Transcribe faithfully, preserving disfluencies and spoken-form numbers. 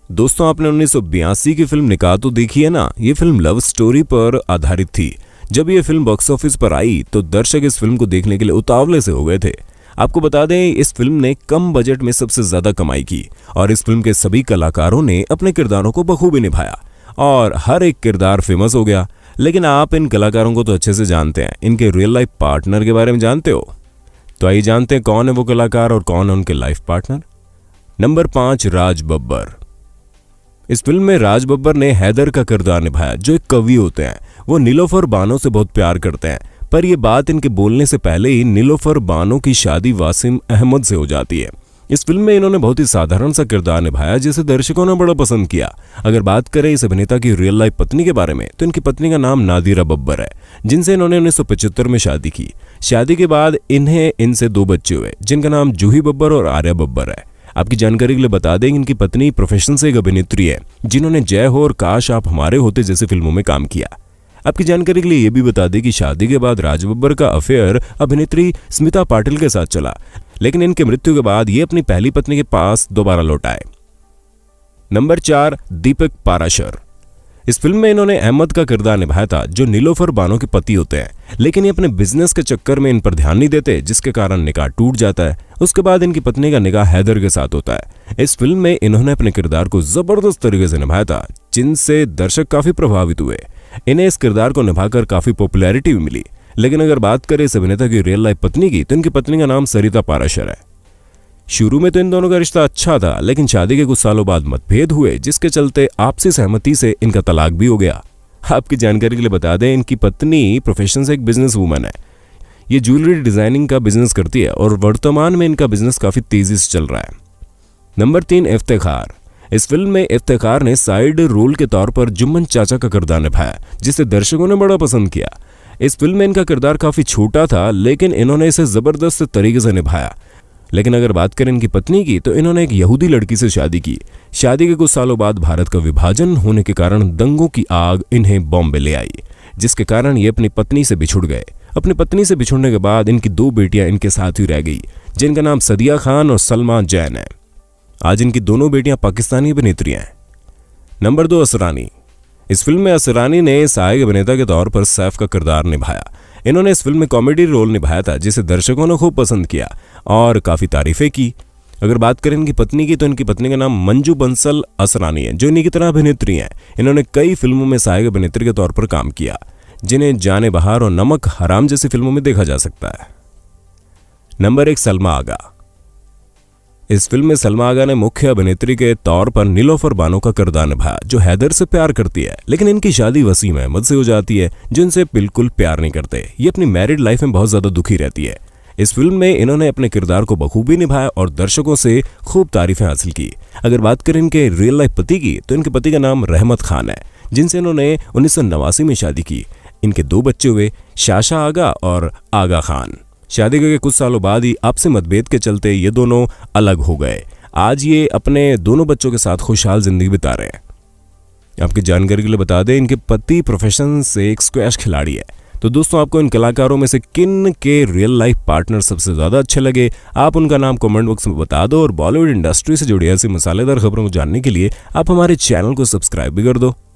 दोस्तों, आपने उन्नीस सौ बयासी की फिल्म निकाह तो देखी है ना। ये फिल्म लव स्टोरी पर आधारित थी। जब ये फिल्म बॉक्स ऑफिस पर आई तो दर्शक इस फिल्म को देखने के लिए उतावले से हो गए थे। आपको बता दें, इस फिल्म ने कम बजट में सबसे ज्यादा कमाई की और इस फिल्म के सभी कलाकारों ने अपने किरदारों को बखूबी निभाया और हर एक किरदार फेमस हो गया। लेकिन आप इन कलाकारों को तो अच्छे से जानते हैं, इनके रियल लाइफ पार्टनर के बारे में जानते हो? तो आइए जानते हैं कौन है वो कलाकार और कौन है उनके लाइफ पार्टनर। नंबर पांच, राज बब्बर। इस फिल्म में राज बब्बर ने हैदर का किरदार निभाया, जो एक कवि होते हैं। वो नीलोफर बानो से बहुत प्यार करते हैं, पर यह बात इनके बोलने से पहले ही नीलोफर बानो की शादी वासिम अहमद से हो जाती है। इस फिल्म में इन्होंने बहुत ही साधारण सा किरदार निभाया, जिसे दर्शकों ने बड़ा पसंद किया। अगर बात करें इस अभिनेता की रियल लाइफ पत्नी के बारे में, तो इनकी पत्नी का नाम नादिरा बब्बर है, जिनसे इन्होंने उन्नीस सौ पचहत्तर में शादी की। शादी के बाद इन्हें इनसे दो बच्चे हुए, जिनका नाम जूही बब्बर और आर्या बब्बर है। आपकी जानकारी के लिए बता दें, इनकी पत्नी प्रोफेशन से एक अभिनेत्री है, जिन्होंने जय हो और काश आप हमारे होते जैसे फिल्मों में काम किया। आपकी जानकारी के लिए यह भी बता दें कि शादी के बाद राज बब्बर का अफेयर अभिनेत्री स्मिता पाटिल के साथ चला, लेकिन इनके मृत्यु के बाद ये अपनी पहली पत्नी के पास दोबारा लौट आए। नंबर चार, दीपक पाराशर। इस फिल्म में इन्होंने अहमद का किरदार निभाया था, जो नीलोफर बानो के पति होते हैं, लेकिन ये अपने बिजनेस के चक्कर में इन पर ध्यान नहीं देते, जिसके कारण निकाह टूट जाता है। उसके बाद इनकी पत्नी का निकाह हैदर के साथ होता है। इस फिल्म में इन्होंने अपने किरदार को जबरदस्त तरीके से निभाया था, जिनसे दर्शक काफी प्रभावित हुए। इन्हें इस किरदार को निभाकर काफी पॉपुलैरिटी भी मिली। लेकिन अगर बात करें इस अभिनेता की रियल लाइफ पत्नी की, तो इनकी पत्नी का नाम सरिता पाराशर है। शुरू में तो इन दोनों का रिश्ता अच्छा था, लेकिन शादी के कुछ सालों बाद मतभेद हुए, जिसके चलते आपसी सहमति से इनका तलाक भी हो गया। आपकी जानकारी के लिए बता दें, इनकी पत्नी प्रोफेशन से एक बिजनेस वूमन है। ये ज्वेलरी डिजाइनिंग का बिजनेस करती है और वर्तमान में इनका बिजनेस काफी तेजी से चल रहा है। नंबर तीन, इफ्तिखार। इस फिल्म में इफ्तिखार ने साइड रोल के तौर पर जुम्मन चाचा का किरदार निभाया, जिसे दर्शकों ने बड़ा पसंद किया। इस फिल्म में इनका किरदार काफी छोटा था, लेकिन इन्होंने इसे जबरदस्त तरीके से निभाया। लेकिन अगर बात करें इनकी पत्नी की, तो इन्होंने एक यहूदी लड़की से शादी की। शादी के कुछ सालों बाद भारत का विभाजन होने के कारण दंगों की आग इन्हें बॉम्बे ले आई, जिसके कारण ये अपनी पत्नी से बिछुड़ गए। अपनी पत्नी से बिछुड़ने के बाद इनकी दो बेटियां इनके साथ ही रह गई, जिनका नाम सदिया खान और सलमा जैन है। आज इनकी दोनों बेटियां पाकिस्तानी अभिनेत्री हैं। नंबर दो, असरानी। इस फिल्म में असरानी ने सहायक अभिनेता के तौर पर सैफ का किरदार निभाया। इन्होंने इस फिल्म में कॉमेडी रोल निभाया था, जिसे दर्शकों ने खूब पसंद किया और काफी तारीफें की। अगर बात करें इनकी पत्नी की, तो इनकी पत्नी का नाम मंजू बंसल असरानी है, जो इन्हीं की तरह अभिनेत्री हैं। इन्होंने कई फिल्मों में सहायक अभिनेत्री के तौर पर काम किया, जिन्हें जाने बहार और नमक हराम जैसी फिल्मों में देखा जा सकता है। नंबर एक, सलमा आगा। इस फिल्म में सलमा आगा ने मुख्य अभिनेत्री के तौर पर नीलोफर बानो का किरदार निभाया, जो हैदर से प्यार करती है, लेकिन इनकी शादी वसीम अहमद से हो जाती है, जो इनसे बिल्कुल प्यार नहीं करते। ये अपनी मैरिड लाइफ में बहुत ज्यादा दुखी रहती है। इस फिल्म में इन्होंने अपने किरदार को बखूबी निभाया और दर्शकों से खूब तारीफें हासिल की। अगर बात करें इनके रियल लाइफ पति की, तो इनके पति का नाम रहमत खान है, जिनसे इन्होंने उन्नीस सौ नवासी में शादी की। इनके दो बच्चे हुए, शाशा आगा और आगा खान। शादी के कुछ सालों बाद ही आपसी मतभेद के चलते ये दोनों अलग हो गए। आज ये अपने दोनों बच्चों के साथ खुशहाल जिंदगी बिता रहे हैं। आपकी जानकारी के लिए बता दें, इनके पति प्रोफेशन से एक स्क्वैश खिलाड़ी है। तो दोस्तों, आपको इन कलाकारों में से किन के रियल लाइफ पार्टनर सबसे ज्यादा अच्छे लगे, आप उनका नाम कमेंट बॉक्स में बता दो। और बॉलीवुड इंडस्ट्री से जुड़ी ऐसी मसालेदार खबरों को जानने के लिए आप हमारे चैनल को सब्सक्राइब भी कर दो।